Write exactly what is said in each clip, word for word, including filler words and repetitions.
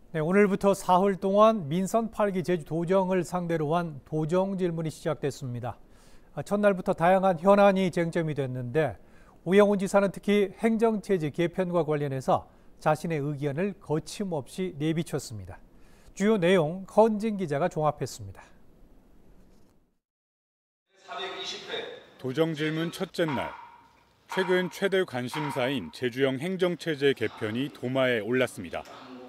네, 오늘부터 사흘 동안 민선 팔 기 제주 도정을 상대로 한 도정 질문이 시작됐습니다. 첫날부터 다양한 현안이 쟁점이 됐는데 오영훈 지사는 특히 행정체제 개편과 관련해서 자신의 의견을 거침없이 내비쳤습니다. 주요 내용 헌진 기자가 종합했습니다. 도정 질문 첫째 날, 최근 최대 관심사인 제주형 행정체제 개편이 도마에 올랐습니다.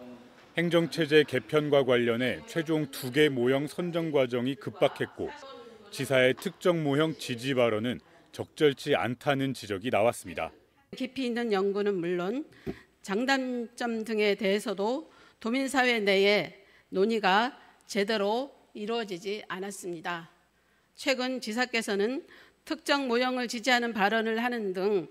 행정체제 개편과 관련해 최종 두 개 모형 선정 과정이 급박했고 지사의 특정 모형 지지 발언은 적절치 않다는 지적이 나왔습니다. 깊이 있는 연구는 물론 장단점 등에 대해서도 도민사회 내에 논의가 제대로 이루어지지 않았습니다. 최근 지사께서는 특정 모형을 지지하는 발언을 하는 등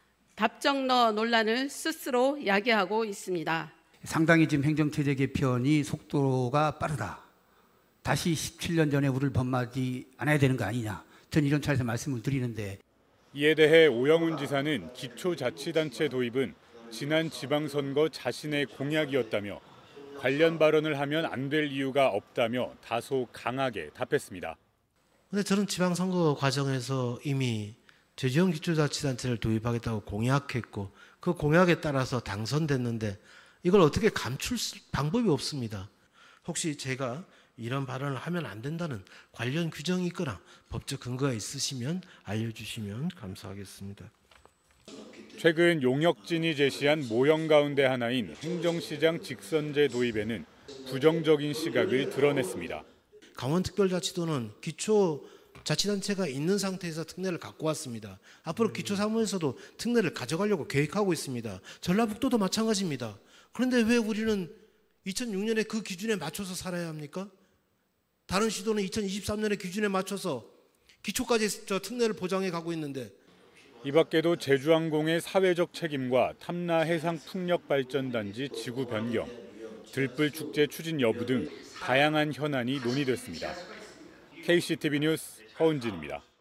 답정너 논란을 스스로 야기하고 있습니다. 상당히 지금 행정체제 개편이 속도가 빠르다. 다시 십칠 년 전에 우리를 범하지 않아야 되는 거 아니냐. 전 이런 차에서 말씀을 드리는데. 이에 대해 오영훈 지사는 기초자치단체 도입은 지난 지방선거 자신의 공약이었다며 관련 발언을 하면 안 될 이유가 없다며 다소 강하게 답했습니다. 근데 저는 지방선거 과정에서 이미 제주형 기초자치단체를 도입하겠다고 공약했고 그 공약에 따라서 당선됐는데 이걸 어떻게 감출 방법이 없습니다. 혹시 제가 이런 발언을 하면 안 된다는 관련 규정이 있거나 법적 근거가 있으시면 알려주시면 감사하겠습니다. 최근 용역진이 제시한 모형 가운데 하나인 행정시장 직선제 도입에는 부정적인 시각을 드러냈습니다. 강원특별자치도는 기초자치단체가 있는 상태에서 특례를 갖고 왔습니다. 앞으로 기초사무에서도 특례를 가져가려고 계획하고 있습니다. 전라북도도 마찬가지입니다. 그런데 왜 우리는 이천육 년에 그 기준에 맞춰서 살아야 합니까? 다른 시도는 이천이십삼 년의 기준에 맞춰서 기초까지 저 특례를 보장해 가고 있는데. 이 밖에도 제주항공의 사회적 책임과 탐라 해상풍력발전단지 지구 변경, 들불축제 추진 여부 등 다양한 현안이 논의됐습니다. 케이씨티비 뉴스 허은진입니다.